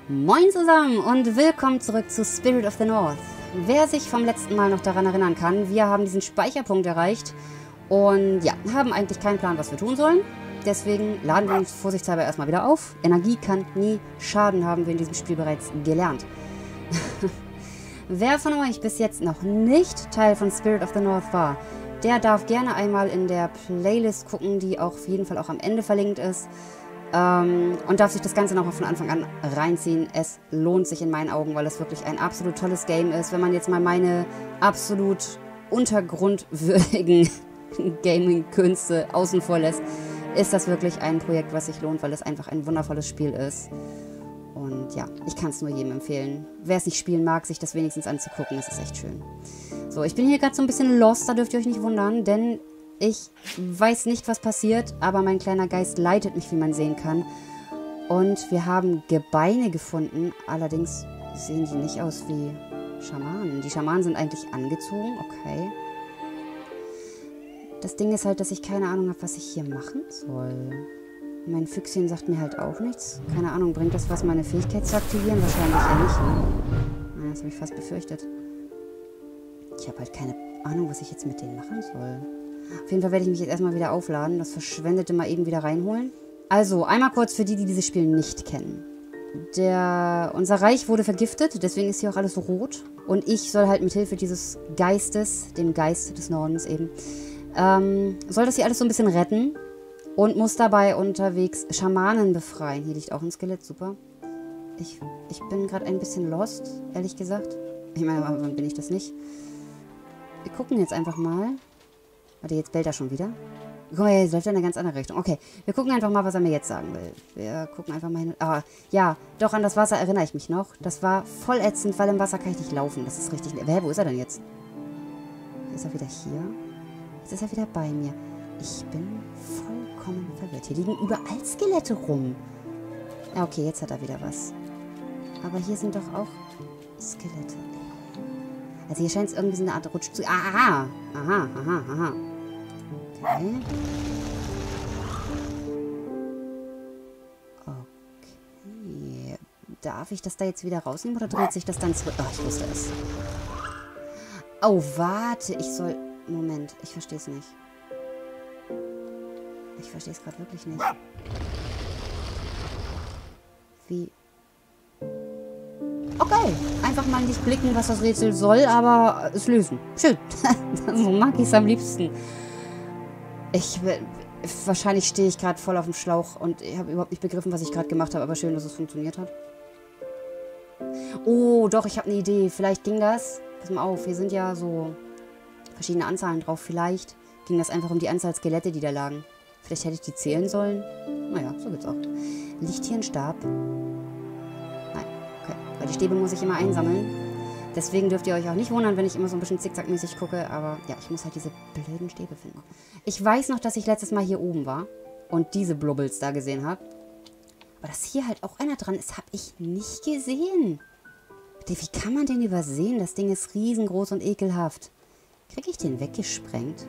Moin zusammen und willkommen zurück zu Spirit of the North. Wer sich vom letzten Mal noch daran erinnern kann, wir haben diesen Speicherpunkt erreicht und ja, haben eigentlich keinen Plan, was wir tun sollen. Deswegen laden wir uns vorsichtshalber erstmal wieder auf. Energie kann nie schaden, haben wir in diesem Spiel bereits gelernt. Wer von euch bis jetzt noch nicht Teil von Spirit of the North war, der darf gerne einmal in der Playlist gucken, die auch auf jeden Fall auch am Ende verlinkt ist. Und darf sich das Ganze nochmal von Anfang an reinziehen. Es lohnt sich in meinen Augen, weil es wirklich ein absolut tolles Game ist. Wenn man jetzt mal meine absolut untergrundwürdigen Gaming-Künste außen vor lässt, ist das wirklich ein Projekt, was sich lohnt, weil es einfach ein wundervolles Spiel ist. Und ja, ich kann es nur jedem empfehlen. Wer es nicht spielen mag, sich das wenigstens anzugucken, das ist echt schön. So, ich bin hier gerade so ein bisschen lost, da dürft ihr euch nicht wundern, denn ich weiß nicht, was passiert, aber mein kleiner Geist leitet mich, wie man sehen kann. Und wir haben Gebeine gefunden, allerdings sehen die nicht aus wie Schamanen. Die Schamanen sind eigentlich angezogen, okay. Das Ding ist halt, dass ich keine Ahnung habe, was ich hier machen soll. Mein Füchschen sagt mir halt auch nichts. Keine Ahnung, bringt das was, meine Fähigkeit zu aktivieren? Wahrscheinlich eher nicht. Ne? Das habe ich fast befürchtet. Ich habe halt keine Ahnung, was ich jetzt mit denen machen soll. Auf jeden Fall werde ich mich jetzt erstmal wieder aufladen. Das Verschwendete mal eben wieder reinholen. Also, einmal kurz für die, die dieses Spiel nicht kennen. Unser Reich wurde vergiftet, deswegen ist hier auch alles so rot. Und ich soll halt mit Hilfe dieses Geistes, dem Geist des Nordens eben, soll das hier alles so ein bisschen retten. Und muss dabei unterwegs Schamanen befreien. Hier liegt auch ein Skelett, super. Ich bin gerade ein bisschen lost, ehrlich gesagt. Ich meine, wann bin ich das nicht? Wir gucken jetzt einfach mal. Warte, jetzt bellt er schon wieder. Guck mal, jetzt läuft er in eine ganz andere Richtung. Okay, wir gucken einfach mal, was er mir jetzt sagen will. Wir gucken einfach mal hin. Ah, ja, doch, an das Wasser erinnere ich mich noch. Das war voll ätzend, weil im Wasser kann ich nicht laufen. Das ist richtig... Wo ist er denn jetzt? Ist er wieder hier? Jetzt ist er wieder bei mir. Ich bin vollkommen verwirrt. Hier liegen überall Skelette rum. Ja, okay, jetzt hat er wieder was. Aber hier sind doch auch Skelette. Also hier scheint es irgendwie so eine Art Rutsch zu... Aha! Aha, aha, aha. Okay. Okay. Darf ich das da jetzt wieder rausnehmen oder dreht sich das dann zurück? Oh, ich wusste es. Oh, warte. Ich soll... Moment, ich verstehe es nicht. Ich verstehe es gerade wirklich nicht. Wie... Okay, einfach mal nicht blicken, was das Rätsel soll, aber es lösen. Schön. So mag ich es am liebsten. Wahrscheinlich stehe ich gerade voll auf dem Schlauch und ich habe überhaupt nicht begriffen, was ich gerade gemacht habe, aber schön, dass es funktioniert hat. Oh, doch, ich habe eine Idee. Vielleicht ging das... Pass mal auf, hier sind ja so verschiedene Anzahlen drauf. Vielleicht ging das einfach um die Anzahl Skelette, die da lagen. Vielleicht hätte ich die zählen sollen. Naja, so geht's auch. Liegt hier ein Stab? Nein, okay. Weil die Stäbe muss ich immer einsammeln. Deswegen dürft ihr euch auch nicht wundern, wenn ich immer so ein bisschen zickzackmäßig gucke. Aber ja, ich muss halt diese blöden Stäbe finden. Ich weiß noch, dass ich letztes Mal hier oben war und diese Blubbles da gesehen habe. Aber dass hier halt auch einer dran ist, habe ich nicht gesehen. Wie kann man den übersehen? Das Ding ist riesengroß und ekelhaft. Kriege ich den weggesprengt?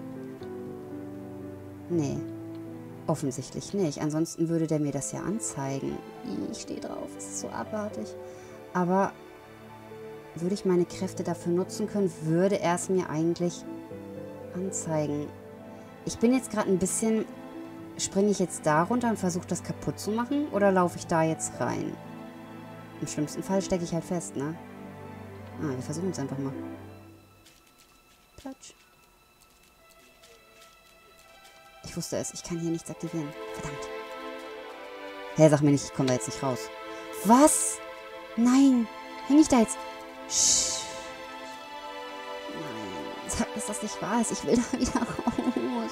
Nee. Offensichtlich nicht. Ansonsten würde der mir das ja anzeigen. Ich stehe drauf. Es ist so abartig. Aber würde ich meine Kräfte dafür nutzen können, würde er es mir eigentlich anzeigen. Ich bin jetzt gerade ein bisschen... Springe ich jetzt da runter und versuche das kaputt zu machen? Oder laufe ich da jetzt rein? Im schlimmsten Fall stecke ich halt fest, ne? Ah, wir versuchen es einfach mal. Platsch. Ich wusste es. Ich kann hier nichts aktivieren. Verdammt. Hey, sag mir nicht, ich komme da jetzt nicht raus. Was? Nein. Häng ich da jetzt? Sch. Nein. Sag, dass das nicht wahr ist. Ich will da wieder raus.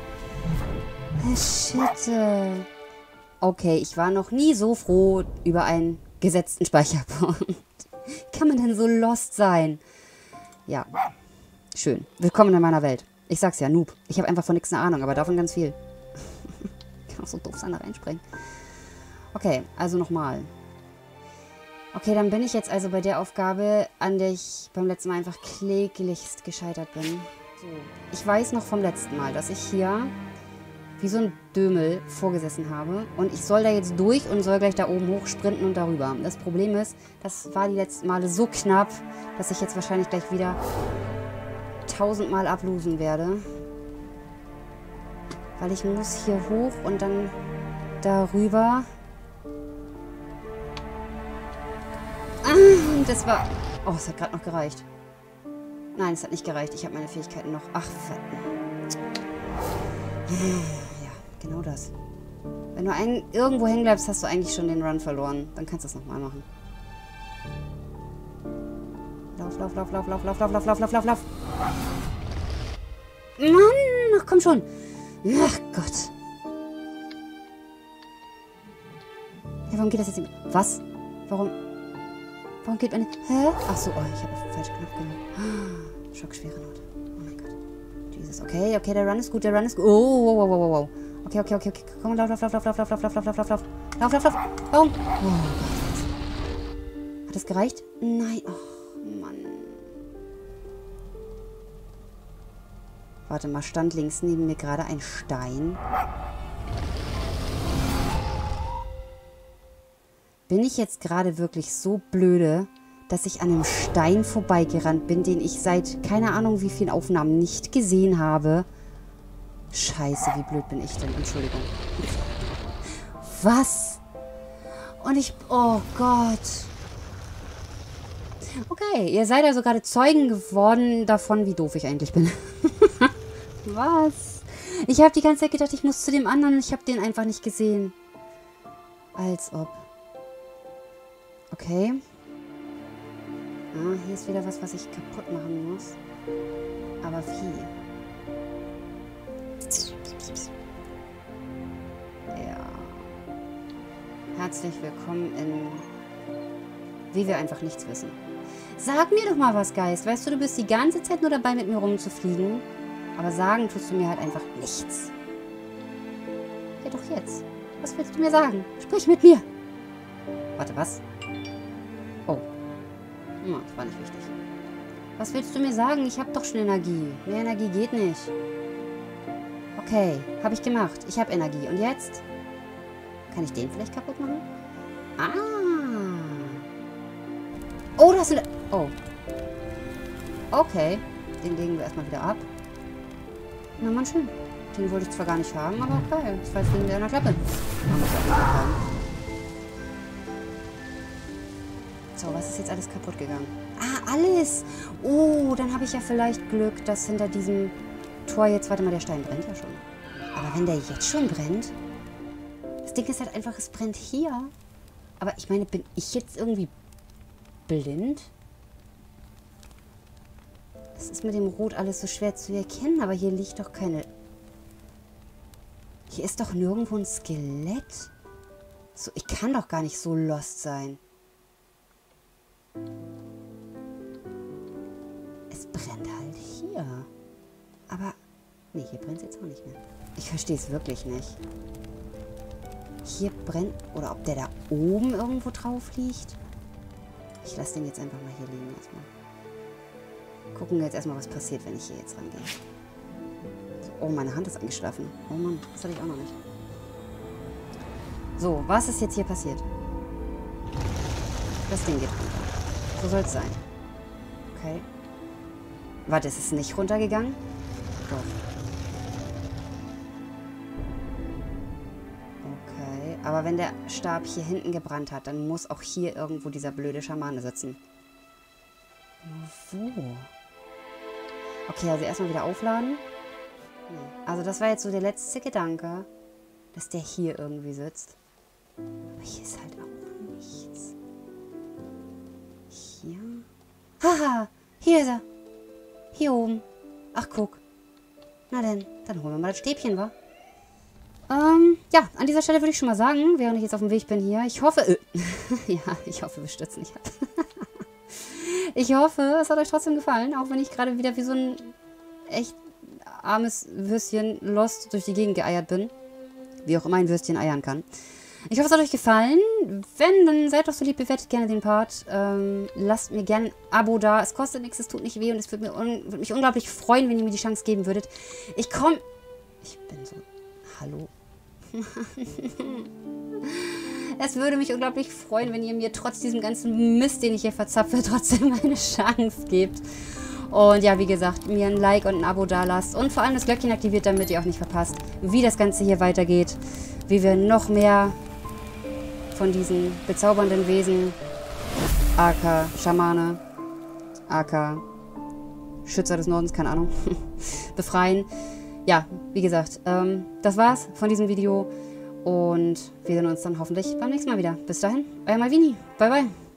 Shit. Okay, ich war noch nie so froh über einen gesetzten Speicherpunkt. Wie kann man denn so lost sein? Ja. Schön. Willkommen in meiner Welt. Ich sag's ja, Noob. Ich habe einfach von nichts eine Ahnung, aber davon ganz viel. Kann auch so doof sein, da reinspringen. Okay, also nochmal. Okay, dann bin ich jetzt also bei der Aufgabe, an der ich beim letzten Mal einfach kläglichst gescheitert bin. So. Ich weiß noch vom letzten Mal, dass ich hier wie so ein Dömel vorgesessen habe. Und ich soll da jetzt durch und soll gleich da oben hoch sprinten und darüber. Das Problem ist, das war die letzten Male so knapp, dass ich jetzt wahrscheinlich gleich wieder 1000-mal ablosen werde. Weil ich muss hier hoch und dann darüber. Ah, das war... Oh, es hat gerade noch gereicht. Nein, es hat nicht gereicht. Ich habe meine Fähigkeiten noch... Ach, verdammt. Ja, genau das. Wenn du irgendwo hängen bleibst, hast du eigentlich schon den Run verloren. Dann kannst du es nochmal machen. Lauf, lauf, lauf, lauf, lauf, lauf, lauf, lauf, lauf, lauf, lauf, lauf. Mann, ach komm schon. Ach Gott. Ja, warum geht das jetzt nicht? Was? Warum geht meine... Hä? Ach so, oh, ich habe auf den falschen Knopf gedrückt. Schockschwere Not. Oh mein Gott. Jesus. Okay, okay, der Run ist gut, der Run ist gut. Oh, wow, wow, wow, wow. Okay, okay, okay, okay. Komm, lauf, lauf, lauf, lauf, lauf, lauf, lauf, lauf, lauf, lauf, lauf, lauf. Lauf, lauf, lauf. Warum? Oh Gott. Hat das gereicht? Nein. Oh, Mann. Warte mal, stand links neben mir gerade ein Stein? Bin ich jetzt gerade wirklich so blöde, dass ich an einem Stein vorbeigerannt bin, den ich seit keine Ahnung wie vielen Aufnahmen nicht gesehen habe? Scheiße, wie blöd bin ich denn? Entschuldigung. Was? Und ich... Oh Gott. Okay, ihr seid also gerade Zeugen geworden davon, wie doof ich eigentlich bin. Was? Ich habe die ganze Zeit gedacht, ich muss zu dem anderen und ich habe den einfach nicht gesehen. Als ob. Okay. Ah, hier ist wieder was ich kaputt machen muss. Aber wie? Ja. Herzlich willkommen in... Wie wir einfach nichts wissen. Sag mir doch mal was, Geist. Weißt du, du bist die ganze Zeit nur dabei, mit mir rumzufliegen. Aber sagen tust du mir halt einfach nichts. Ja, doch jetzt. Was willst du mir sagen? Sprich mit mir. Warte, was? Oh. Ja, das war nicht wichtig. Was willst du mir sagen? Ich habe doch schon Energie. Mehr Energie geht nicht. Okay, habe ich gemacht. Ich habe Energie. Und jetzt? Kann ich den vielleicht kaputt machen? Ah. Oh, das sind... Oh. Okay. Den legen wir erstmal wieder ab. Na, man schön. Den wollte ich zwar gar nicht haben, aber okay. Das war jetzt wegen der Klappe. So, was ist jetzt alles kaputt gegangen? Ah, alles! Oh, dann habe ich ja vielleicht Glück, dass hinter diesem Tor jetzt... Warte mal, der Stein brennt ja schon. Aber wenn der jetzt schon brennt... Das Ding ist halt einfach, es brennt hier. Aber ich meine, bin ich jetzt irgendwie blind? Es ist mit dem Rot alles so schwer zu erkennen, aber hier liegt doch keine... Hier ist doch nirgendwo ein Skelett. So, ich kann doch gar nicht so lost sein. Es brennt halt hier. Aber... Nee, hier brennt es jetzt auch nicht mehr. Ich verstehe es wirklich nicht. Hier brennt... Oder ob der da oben irgendwo drauf liegt? Ich lasse den jetzt einfach mal hier liegen erstmal. Gucken wir jetzt erstmal, was passiert, wenn ich hier jetzt rangehe. So, oh, meine Hand ist eingeschlafen. Oh Mann, das hatte ich auch noch nicht. So, was ist jetzt hier passiert? Das Ding geht runter. So soll es sein. Okay. Warte, ist es nicht runtergegangen? Doch. Okay, aber wenn der Stab hier hinten gebrannt hat, dann muss auch hier irgendwo dieser blöde Schamane sitzen. Wo? Okay, also erstmal wieder aufladen. Also das war jetzt so der letzte Gedanke, dass der hier irgendwie sitzt. Aber hier ist halt auch nichts. Hier? Haha, hier ist er. Hier oben. Ach, guck. Na denn, dann holen wir mal das Stäbchen, wa? Ja, an dieser Stelle würde ich schon mal sagen, während ich jetzt auf dem Weg bin hier, ich hoffe... ja, ich hoffe, wir stürzen nicht ab. Ich hoffe, es hat euch trotzdem gefallen, auch wenn ich gerade wieder wie so ein echt armes Würstchen lost durch die Gegend geeiert bin. Wie auch immer ein Würstchen eiern kann. Ich hoffe, es hat euch gefallen. Wenn, dann seid doch so lieb, bewertet gerne den Part. Lasst mir gerne ein Abo da. Es kostet nichts, es tut nicht weh und es würde mich unglaublich freuen, wenn ihr mir die Chance geben würdet. Ich bin so hallo. Es würde mich unglaublich freuen, wenn ihr mir trotz diesem ganzen Mist, den ich hier verzapfe, trotzdem eine Chance gebt. Und ja, wie gesagt, mir ein Like und ein Abo dalasst und vor allem das Glöckchen aktiviert, damit ihr auch nicht verpasst, wie das Ganze hier weitergeht. Wie wir noch mehr von diesen bezaubernden Wesen, aka Schamane, aka Schützer des Nordens, keine Ahnung, befreien. Ja, wie gesagt, das war's von diesem Video und wir sehen uns dann hoffentlich beim nächsten Mal wieder. Bis dahin, euer Malvini. Bye, bye.